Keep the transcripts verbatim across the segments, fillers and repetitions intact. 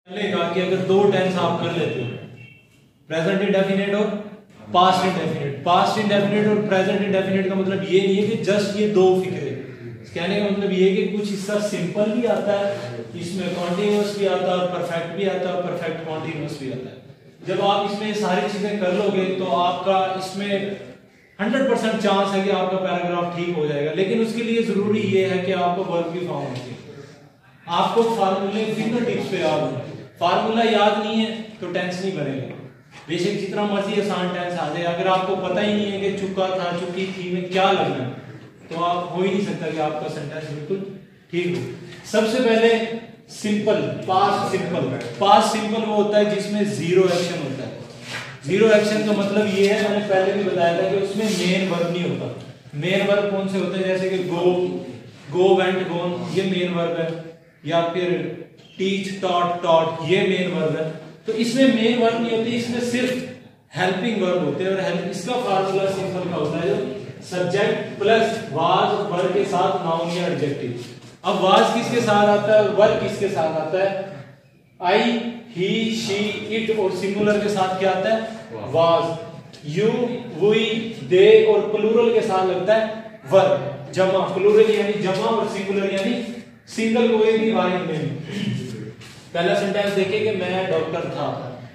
चलेगा कि अगर दो टेंस आप कर लेते हो, प्रेजेंट इंडेफिनिट और पास्ट इंडेफिनिट। पास्ट इंडेफिनिट और प्रेजेंट इंडेफिनिट का मतलब ये नहीं है कि जस्ट ये दो फिक्रे, कहने का मतलब ये है कि कुछ हिस्सा सिंपल भी आता है, इसमें कॉन्टिन्यूअस भी आता है और परफेक्ट भी आता है और परफेक्ट कॉन्टिन्यूअस भी आता है। जब आप इसमें सारी चीजें कर लोगे तो आपका इसमें हंड्रेड परसेंट चांस है कि आपका पैराग्राफ ठीक हो जाएगा। लेकिन उसके लिए जरूरी ये है कि आपको वर्ब की फॉर्म होती है, आपको फार्मूले फिंगर टिप्स पे याद हो। फार्मूला याद नहीं है तो टेंस नहीं बनेगा, बेशक जितना मर्जी आसान टेंस आ जाए। अगर आपको पता ही नहीं है कि चुका था चुकी थी में क्या लगना है तो आप हो ही नहीं सकता कि आपका सेंटेंस बिल्कुल ठीक हो। सबसे पहले simple past simple. Past simple वो होता है जिसमें जीरो एक्शन होता है। जीरो एक्शन का मतलब ये है, मैंने पहले भी बताया था कि उसमें मेन वर्ब नहीं होता। मेन वर्ब कौन से होते हैं, जैसे कि गो, गो, वेंट, गोन, ये मेन वर्ब है, या फिर टीच, टॉट, टॉट, ये मेन वर्ब है। तो इसमें मेन वर्ब नहीं होती, इसमें सिर्फ हेल्पिंग वर्ब होते हैं। और हेल्प इसका फार्मूला सिंपल का होता है, जो सब्जेक्ट प्लस वाज वर्ब के साथ नाउन या एडजेक्टिव। अब वाज किसके साथ आता है, वर्ब किसके साथ आता है, आई, ही, शी, इट, और सिंगुलर के साथ क्या आता है, वाज। यू, वी, दे, और प्लूरल के साथ लगता है वर्ब। जमा, प्लूरल यानी जमा और सिंगुलर यानी सिंगल कोई भी वाहिद में। पहला सेंटेंस देखिए कि मैं डॉक्टर था,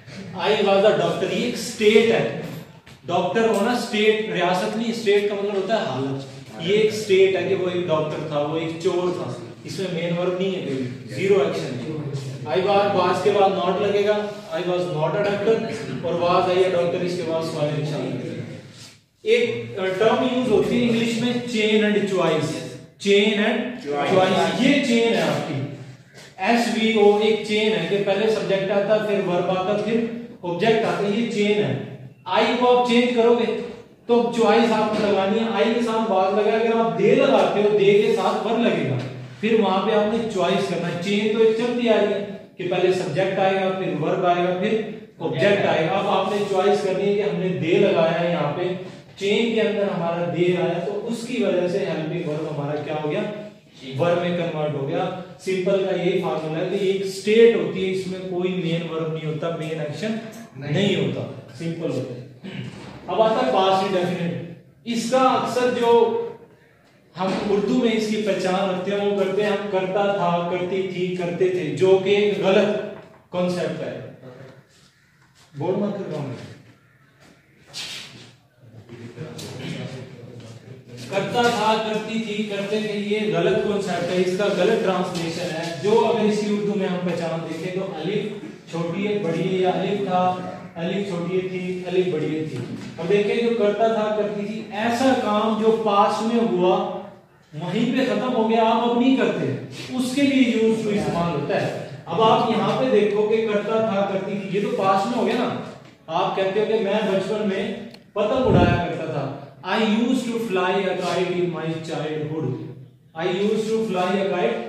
आई वाज अ डॉक्टर। ये एक स्टेट है, डॉक्टर होना स्टेट, रियासत नहीं। स्टेट का मतलब होता है हालत। ये एक स्टेट है कि वो एक डॉक्टर था, वो एक चोर था। इसमें मेन वर्ब नहीं है, zero action. I was, was के बाद नॉट लगेगा, I was not a doctor, और वाज आई अ डॉक्टर इसके बाद सवाल निशान लगेगा। एक टर्म यूज होती है इंग्लिश में, chain and choice. Chain and choice, ये चेन है आपकी, एस वी ओ, एक चेन है कि पहले सब्जेक्ट आता है, फिर वर्ब आता है, फिर ऑब्जेक्ट आता है, ये चेन है। आई को आप चेंज करोगे तो चॉइस आपको लगानी है, आई के साथ वाज लगा। अगर आप दे लगाते हो, दे के साथ वर्ब लगेगा, फिर वहां पे आपने चॉइस करना है। चेन तो एक चलती आ रही है कि पहले सब्जेक्ट आएगा, फिर वर्ब आएगा, फिर ऑब्जेक्ट आएगा। अब आपने चॉइस करनी है कि हमने दे लगाया है, यहाँ पे चेन के अंदर हमारा दे आया, तो उसकी वजह से हेल्पिंग वर्ब हमारा क्या हो गया, वर्ब में कन्वर्ट हो गया। सिंपल का यही फार्मूला है कि एक स्टेट होती है, इसमें कोई मेन वर्ब नहीं होता, मेन एक्शन नहीं, नहीं होता, सिंपल होता है। अब आता है पास्ट इंडेफिनिट। इसका अक्सर जो हम उर्दू में इसकी पहचान रखते हैं वो करते हैं हम करता था, करती थी, करते थे, जो कि एक गलत कॉन्सेप्ट है। बोल मत कर रहा हूं, करता था, करती थी, करते थे, ये गलत कॉन्सेप्ट है, इसका गलत ट्रांसलेशन है। जो अगर इसकी उर्दू में हम पहचान देखें तो अलिफ छोटी है, बड़ी है, या अलिफ था, अलिफ छोटी थी, अलिफ बड़ी थी। अब देखिए जो करता था, करती थी, ऐसा काम जो पास में हुआ वहीं पे खत्म हो गया, आप अब नहीं करते, उसके लिए यूज टू इस्तेमाल होता है। अब आप यहाँ पे देखो कि करता था, करती थी, ये तो पास में हो गया ना। आप कहते हो कि मैं बचपन में पतंग उड़ाया करता था, I used to fly a kite in my childhood. I used to fly a kite.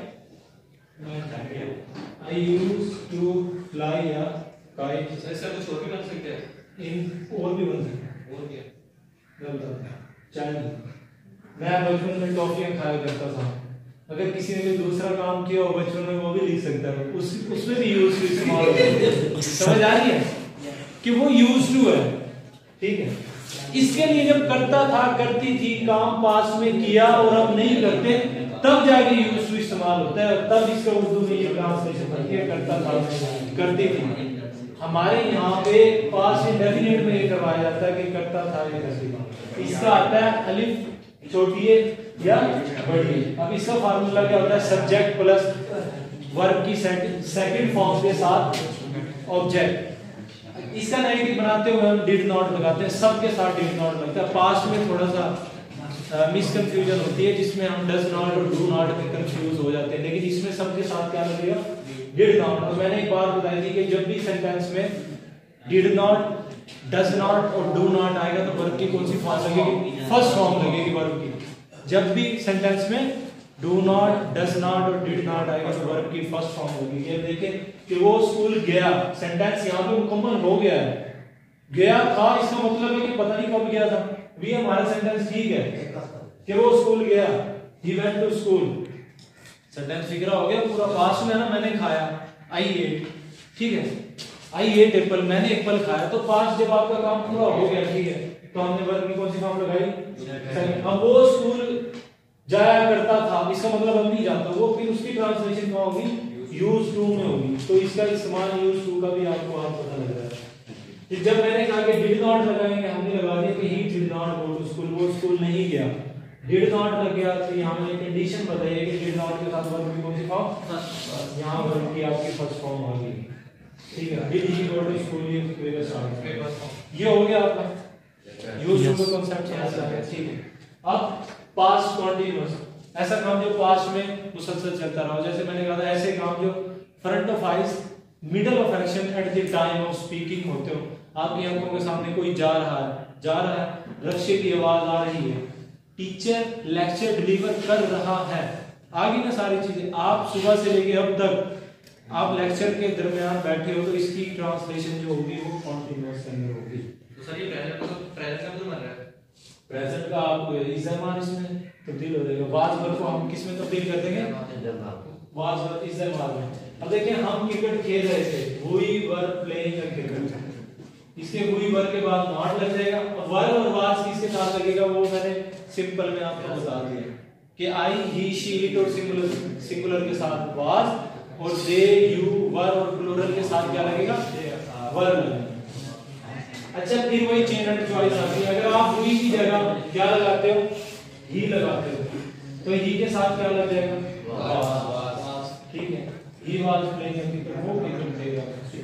I used to fly a kite. ऐसा कुछ और भी बन सकते हैं, इन और भी बन सकते हैं। और क्या गलत चाइल्ड। मैं बचपन में टॉफियां खाया करता था। अगर किसी ने कोई दूसरा काम किया हो बचपन में, वो भी लिख सकता है, उस उसमें भी यूज टू इस्तेमाल होता है। समझ आ रही है कि वो यूज टू है, ठीक है। इसके लिए जब करता था, करती थी, काम पास में किया और अब नहीं करते, तब जाके यूज टू इस्तेमाल होता है। तब इसका उर्दू में ये ट्रांसलेशन बनती है, करता था, करती थी। हमारे यहाँ पे पास्ट इंडेफिनिट में ये करवाया जाता है कि करता था या करती थी। इसका आता है अलिफ छोटी है या बड़ी है। अब इसका फार्मूला क्या होता है, सब्जेक्ट प्लस वर्ब की सेकंड फॉर्म के साथ ऑब्जेक्ट। इसका नेगेटिव बनाते हुए हम डिड नॉट लगाते हैं, सबके साथ डिड नॉट लगता है। पास्ट में थोड़ा सा मिसकंफ्यूजन होती है जिसमें हम डज नॉट और डू नॉट में कंफ्यूज हो जाते हैं, लेकिन इसमें सबके साथ क्या लगेगा, डिड नॉट। और मैंने एक बात बताई थी कि जब भी सेंटेंस में डिड नॉट, डज नॉट और डू नॉट आएगा तो वर्ब की कौन सी फॉर्म लगेगी, फर्स्ट फॉर्म लगेगी वर्ब की। जब भी सेंटेंस में डू नॉट, डज नॉट और डिड नॉट आएगा तो वर्ब की फर्स्ट फॉर्म होगी। ये देखें कि वो स्कूल गया, सेंटेंस यहाँ पे मुकम्मल हो गया है। गया था इसका मतलब है कि पता नहीं कब गया था, भी हमारा सेंटेंस ठीक है कि वो स्कूल गया, he went to school. Sentence figure हो गया पूरा। पास्ट में ना मैंने खाया, आई एट, ठीक है। आई एट एप्पल, मैंने एप्पल खाया, तो पास्ट जब आपका काम पूरा हो गया, ठीक है, तो हमने वर्ब की कौन सी फॉर्म लगाई? अब वो स्कूल जाया करता था, इसका मतलब अब नहीं जाता वो, फिर उसकी ट्रांसलेशन कहाँ होगी? यूज टू में होगी। तो इसका इस्तेमाल यूज टू का भी आपको आप पता लग रहा है। फिर जब मैंने कहा कि डिड नॉट लगाएंगे, हमने लगा दिया कि he did not go to school, वो स्कूल नहीं गया, डिड नॉट लग गया। तो यहाँ मैंने कंडीशन बताई है कि डिड नॉट के साथ वर्ब की कौन सी फॉर्म? यहाँ वर्ब की आपकी फर्स्ट फॉर्म आ गई, ठीक है। Did he go to school, ये प्रीवियस फॉर्म, ये हो गया आपका यूज टू का कांसेप्ट यहाँ से आ गया, ठीक है। अब पास्ट कंटीन्यूअस, ऐसा काम जो पास्ट में मुसलसल चलता रहा, जैसे मैंने कहा था ऐसे काम जो front of eyes middle of action at the time of speaking होते हो। आपकी आंखों के सामने कोई जा रहा है जा रहा है रक्षे की आवाज आ रही है, टीचर लेक्चर डिलीवर कर रहा है, आगे ना सारी चीजें। आप सुबह से लेके अब तक आप लेक्चर के दरमियान बैठे हो, तो इसकी ट्रांसलेशन जो होगी वो कंटीन्यूअस के अंदर होगी। तो सर ये प्रेजेंट का प्रेजेंट का मतलब बन रहा है, प्रेजेंट का आपको इज एम इसमें तब्दील हो जाएगा। वाज वर्ब को हम किस में तब्दील कर देंगे? वाज वर्ब इज एम में। अब देखिए हम क्रिकेट खेल रहे थे, हुई वर प्लेइंग अ क्रिकेट, इसके हुई वर के बाद नॉट लग जाएगा। वर और वाज किसके साथ लगेगा वो मैंने सिंपल में आपको बता दिया कि आई ही शी इट और सिंगुलर सिंगुलर के साथ वाज, और दे यू वर और प्लूरल के साथ क्या लगेगा? वर लगेगा। अच्छा फिर वही चेन एंड चॉइस आती है। अगर आप हुई की जगह क्या लगाते हो? ही लगाते हो, तो ही के साथ क्या लग जाएगा? वाज, ठीक है। He was playing a cricket, वो क्रिकेट खेल रहा था,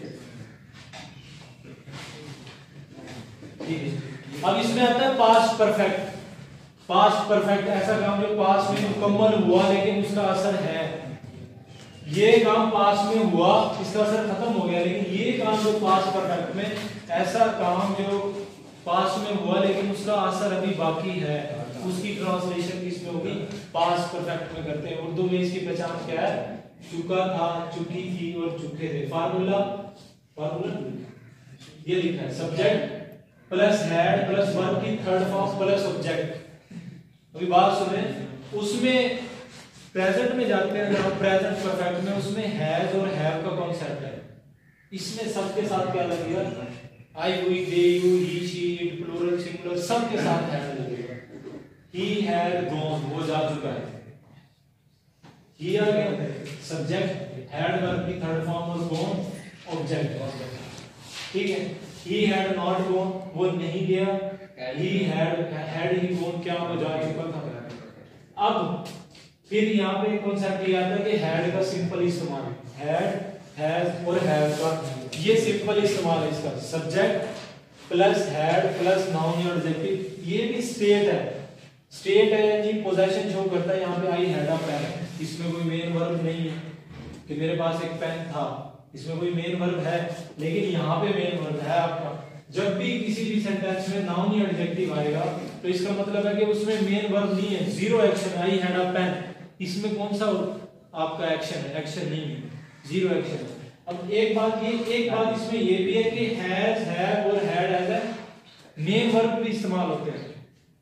ठीक है। अब इसमें आता है पास्ट परफेक्ट। पास्ट परफेक्ट ऐसा काम जो पास्ट में मुकम्मल हुआ लेकिन उसका असर है, ये काम पास्ट में हुआ, इसका असर खत्म हो गया, लेकिन ये काम जो पास्ट परफेक्ट में ऐसा काम जो पास्ट में हुआ लेकिन उसका असर अभी बाकी है, उसकी ट्रांसलेशन किसमें होगी? पास्ट परफेक्ट में करते हैं। उर्दू में इसकी पहचान क्या है? चुका था, चुकी थी और चुके थे। फार्मूला फार्मूला ये लिखा है, subject plus had plus verb की थर्ड फॉर्म प्लस ऑब्जेक्ट। अभी बात सुने, उसमें प्रेजेंट में जाते हैं जहां प्रेजेंट परफेक्ट में, उसमें हैज और हैव का कॉन्सेप्ट है। इसमें सबके साथ क्या लगेगा? I, we, they, you, he, she, it, plural, singular, सबके साथ हैड लगेगा। ही हैड गॉन, वो जा चुका है। ही आ गया सब्जेक्ट, हैड वर्ब की थर्ड फॉर्म और गॉन ऑब्जेक्ट, ठीक है। ही हैड नॉट गॉन, वो नहीं गया। He had had he gone, क्या वो जा चुका था। अब फिर यहाँ पे कॉन्सेप्ट ये आता है कि हैड का सिंपल इस्तेमाल, हैड, हैज और हैव का ये सिंपल इस्तेमाल है इसका। Subject plus had plus noun या एडजेक्टिव, ये भी स्टेट है। स्टेट है जी, पोजेशन शो करता है। यहाँ पे आई हैड अ पेन, इसमें कोई मेन वर्ब नहीं है कि मेरे पास एक पेन था, इसमें कोई मेन वर्ब है, लेकिन यहाँ पे मेन वर्ब है आपका। जब भी किसी भी सेंटेंस में नाउन या एडजेक्टिव आएगा तो इसका मतलब है कि उसमें मेन वर्ब नहीं है, zero action. I had a pen, इसमें कौन सा आपका एक्शन है? एक्शन नहीं है, जीरो एक्शन है। अब एक बात ये एक बात इसमें ये भी है कि हैज, हैव और had as a main verb भी इस्तेमाल होते हैं।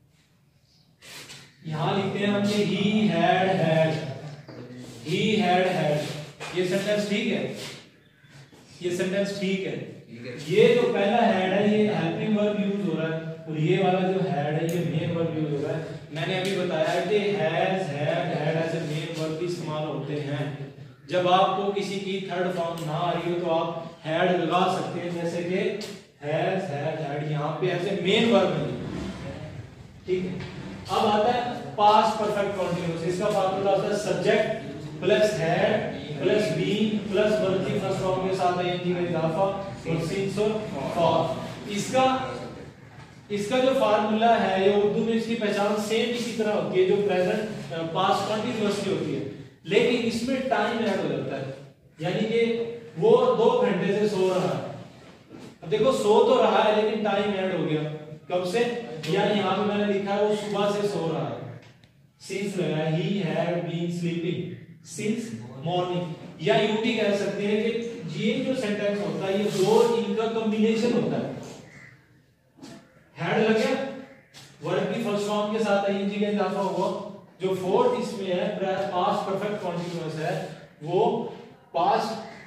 यहां लिखते हैं हमने he had had, he had had. ये सेंटेंस ठीक है, ये सेंटेंस ठीक है। ये जो पहला हैड है ये हेल्पिंग वर्ब यूज हो रहा है, और ये वाला जो हैड है ये मेन वर्ब यूज हो रहा है। मैंने अभी बताया है कि has, have, had as a main verb भी इस्तेमाल होते हैं। जब आपको किसी की थर्ड फॉर्म ना आ रही हो तो आप हैड लगा सकते हैं, जैसे कि हैज, हैव, हैड, यहाँ पे ऐसे मेन वर्ब है, ठीक है। अब आता है पास्ट परफेक्ट कंटीन्यूअस। इसका फार्मूला होता है subject plus had plus being plus verb की फर्स्ट फॉर्म के साथ आईएनजी का इजाफा और सिंस और फॉर। इसका इसका जो फार्मूला है ये उर्दू में इसकी पहचान सेम इसी तरह होती है जो प्रेजेंट पास्ट कंटीन्यूअस की होती है, लेकिन इसमें टाइम ऐड हो जाता है। यानी कि वो दो घंटे से सो रहा है, अब देखो सो तो रहा है लेकिन टाइम ऐड हो गया। कब से? यानी यहाँ पे मैंने लिखा है वो सुबह से सो रहा है, सिंस लगा है, he had been sleeping since morning. या यूटी कह सकते हैं कि ये जो सेंटेंस होता है ये दो इनका कॉम्बिनेशन होता है। हैड लग गया, वर्ब की फर्स्ट फॉर्म के साथ आईएनजी का इजाफा हुआ। जो फोर्थ इसमें है पास्ट परफेक्ट कंटीन्यूअस है, वो पास्ट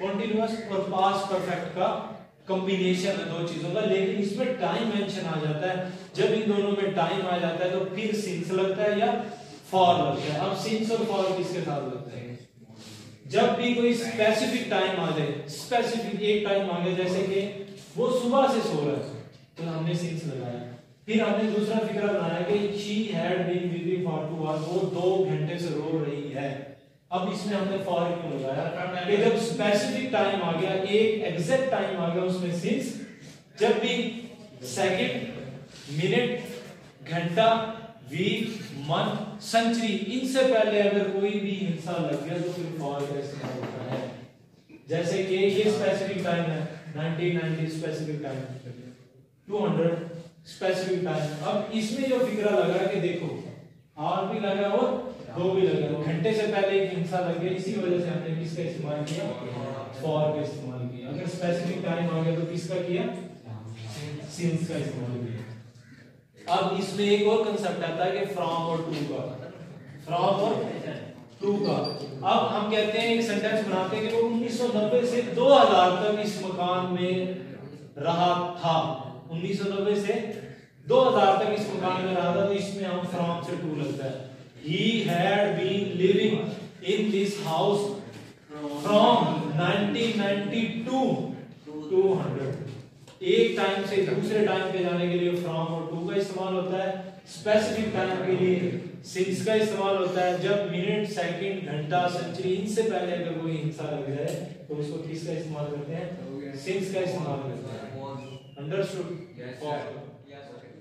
कॉन्टिन्यूअस और पास्ट परफेक्ट का कॉम्बिनेशन है दो चीजों का, लेकिन इसमें टाइम मेंशन आ जाता है। जब इन दोनों में टाइम आ जाता है तो फिर सिंस लगता है या फॉर लगता है। अब सिंस और फॉर किसके साथ लगता है? जब भी कोई स्पेसिफिक टाइम आ जाए, स्पेसिफिक एक टाइम आ गया, जैसे कि वो सुबह से सो रहा है तो हमने सिंस लगाया। फिर हमने दूसरा फिक्रा बनाया कि she had been weeping for two hours, वो दो घंटे से रो रही है। अब इसमें हमने फॉर क्यों लगाया? कि जब स्पेसिफिक टाइम आ गया, एक एग्जैक्ट टाइम आ गया, उसमें सिंस। जब भी सेकंड, मिनट, घंटा, वीक, मंथ, सेंचुरी, इनसे पहले अगर कोई भी हिस्सा लग गया तो फिर फॉर का इस्तेमाल होता है। जैसे कि ये स्पेसिफिक टाइम है nineteen ninety, specific time two hundred, specific time. अब इसमें जो फिक्रा लगा कि देखो आवर भी लगा और दो भी लगा, घंटे से पहले एक हिस्सा लग गया, इसी वजह से हमने किसका इस्तेमाल किया? फॉर का इस्तेमाल किया। अगर स्पेसिफिक टाइम आ गया तो किसका किया? सिंस का इस्तेमाल किया। अब इसमें एक और कांसेप्ट आता है कि फ्रॉम और टू का, फ्रॉम और टू का। अब हम कहते हैं एक सेंटेंस बनाते हैं कि वो उन्नीस सौ नब्बे से दो हज़ार तक इस मकान में रहा था। उन्नीस सौ नब्बे से दो हज़ार तक इस मकान में रहा था, तो इसमें हम फ्रॉम से टू लगता है। He had been living in this house from nineteen ninety-two to one hundred। एक टाइम से दूसरे टाइम पे जाने के लिए फ्रॉम और टू का इस्तेमाल होता है। स्पेसिफिक टाइम के लिए सिंस का इस्तेमाल होता है। जब मिनट, सेकंड, घंटा, सेंचुरी, इनसे पहले अगर कोई हिस्सा लग जाए तो उसको किसका इस्तेमाल करते हैं? सिंस का इस्तेमाल करते हैं। Understood? Yes, sir. Yes, sir.